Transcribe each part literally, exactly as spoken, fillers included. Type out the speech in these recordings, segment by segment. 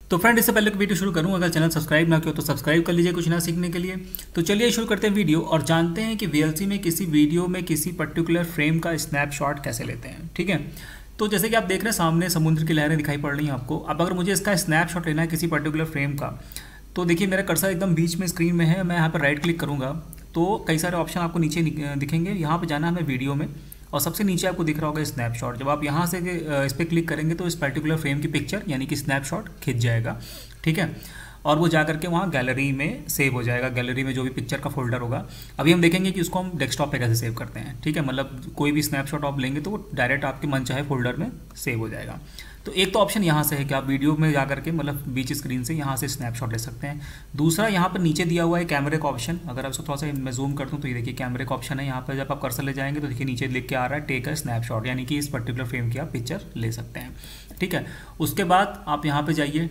तो फ्रेंड, इससे पहले वीडियो शुरू करूँ, अगर चैनल सब्सक्राइब ना किया तो सब्सक्राइब कर लीजिए कुछ नया सीखने के लिए। तो चलिए शुरू करते हैं वीडियो और जानते हैं कि वीएलसी में किसी वीडियो में किसी पर्टिकुलर फ्रेम का स्नैपशॉट कैसे लेते हैं। ठीक है, तो जैसे कि आप देख रहे हैं सामने समुद्र की लहरें दिखाई पड़ रही हैं आपको। अब अगर मुझे इसका स्नैपशॉट लेना है किसी पर्टिकुलर फ्रेम का, तो देखिए मेरा कर्सर एकदम बीच में स्क्रीन में है। मैं यहाँ पर राइट क्लिक करूँगा तो कई सारे ऑप्शन आपको नीचे दिखेंगे। यहाँ पर जाना है हमें वीडियो में और सबसे नीचे आपको दिख रहा होगा स्नैपशॉट। जब आप यहाँ से इस पर क्लिक करेंगे तो इस पर्टिकुलर फ्रेम की पिक्चर यानी कि स्नैपशॉट खिंच जाएगा। ठीक है, और वो जा करके वहाँ गैलरी में सेव हो जाएगा। गैलरी में जो भी पिक्चर का फोल्डर होगा, अभी हम देखेंगे कि उसको हम डेस्कटॉप पे कैसे सेव करते हैं। ठीक है, मतलब कोई भी स्नैपशॉट आप लेंगे तो वो डायरेक्ट आपके मन चाहे फोल्डर में सेव हो जाएगा। तो एक तो ऑप्शन यहाँ से है कि आप वीडियो में जा करके मतलब बीच स्क्रीन से यहाँ से स्नैपशॉट ले सकते हैं। दूसरा यहाँ पर नीचे दिया हुआ है कैमरे का ऑप्शन। अगर आप थोड़ा सा मैं जूम करता हूँ तो ये देखिए कैमरे का ऑप्शन है। यहाँ पर जब आप कर्सर ले जाएंगे तो देखिए नीचे लिख के आ रहा है टेक अ स्नैपशॉट, यानी कि इस पर्टिकुलर फ्रेम की आप पिक्चर ले सकते हैं। ठीक है, उसके बाद आप यहाँ पर जाइए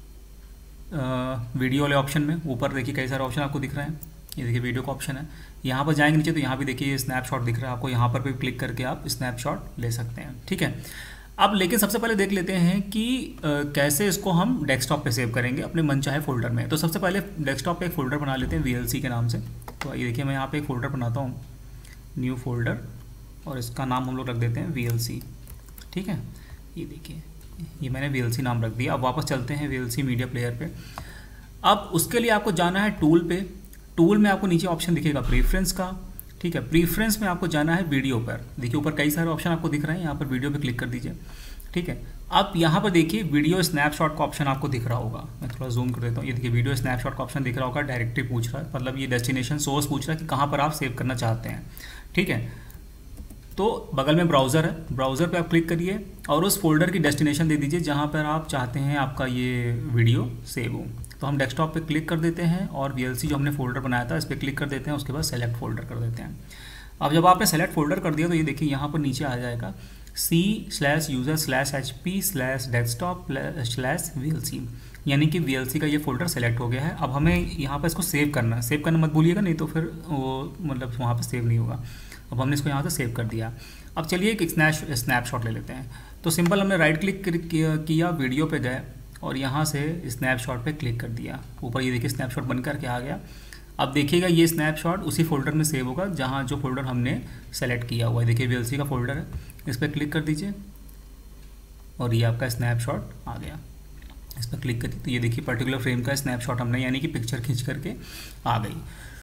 वीडियो वाले ऑप्शन में। ऊपर देखिए कई सारे ऑप्शन आपको दिख रहे हैं। ये देखिए वीडियो का ऑप्शन है। यहाँ पर जाएंगे नीचे तो यहाँ भी देखिए स्नैपशॉट दिख रहा है आपको। यहाँ पर भी क्लिक करके आप स्नैपशॉट ले सकते हैं। ठीक है, अब लेकिन सबसे पहले देख लेते हैं कि आ, कैसे इसको हम डेस्कटॉप पे सेव करेंगे अपने मनचाहे फोल्डर में। तो सबसे पहले डेस्कटॉप पे एक फोल्डर बना लेते हैं वीएलसी के नाम से। तो ये देखिए मैं यहाँ पे एक फ़ोल्डर बनाता हूँ, न्यू फोल्डर, और इसका नाम हम लोग रख देते हैं वीएलसी। ठीक है, ये देखिए ये मैंने वीएलसी नाम रख दिया। अब वापस चलते हैं वीएलसी मीडिया प्लेयर पे। अब उसके लिए आपको जाना है टूल पे। टूल में आपको नीचे ऑप्शन दिखेगा प्रीफ्रेंस का। ठीक है, प्रीफ्रेंस में आपको जाना है वीडियो पर। देखिए ऊपर कई सारे ऑप्शन आपको दिख रहे हैं, यहाँ पर वीडियो पे क्लिक कर दीजिए। ठीक है, अब यहाँ पर देखिए वीडियो स्नैपशॉट का ऑप्शन आपको दिख रहा होगा। मैं थोड़ा जूम कर देता हूँ। ये देखिए वीडियो स्नैपशॉट का ऑप्शन दिख रहा होगा। डायरेक्टरी पूछ रहा है, मतलब ये डेस्टिनेशन सोर्स पूछ रहा है कि कहाँ पर आप सेव करना चाहते हैं। ठीक है, तो बगल में ब्राउज़र है, ब्राउज़र पे आप क्लिक करिए और उस फोल्डर की डेस्टिनेशन दे दीजिए जहाँ पर आप चाहते हैं आपका ये वीडियो सेव हो। तो हम डेस्कटॉप पे क्लिक कर देते हैं और वीएलसी जो हमने फोल्डर बनाया था इस पर क्लिक कर देते हैं। उसके बाद सेलेक्ट फोल्डर कर देते हैं। अब जब आपने सेलेक्ट फोल्डर कर दिया तो ये देखिए यहाँ पर नीचे आ जाएगा C slash user slash H P slash desktop slash V L C, यानी कि वी एल सी का ये फोल्डर सेलेक्ट हो गया है। अब हमें यहाँ पर इसको सेव करना है। सेव करना मत भूलिएगा, नहीं तो फिर वो मतलब वहाँ पर सेव नहीं होगा। अब हमने इसको यहाँ से सेव कर दिया। अब चलिए एक स्नैप स्नैपशॉट ले लेते हैं। तो सिंपल हमने राइट क्लिक किया, वीडियो पे गए और यहाँ से स्नैपशॉट पे क्लिक कर दिया। ऊपर ये देखिए स्नैपशॉट बन करके आ गया। अब देखिएगा ये स्नैपशॉट उसी फोल्डर में सेव होगा जहाँ जो फोल्डर हमने सेलेक्ट किया हुआ है। देखिए वीएलसी का फोल्डर है, इस पर क्लिक कर दीजिए और ये आपका स्नैपशॉट आ गया। इस पर क्लिक करिए तो ये देखिए पर्टिकुलर फ्रेम का स्नैपशॉट हमने यानी कि पिक्चर खींच करके आ गई।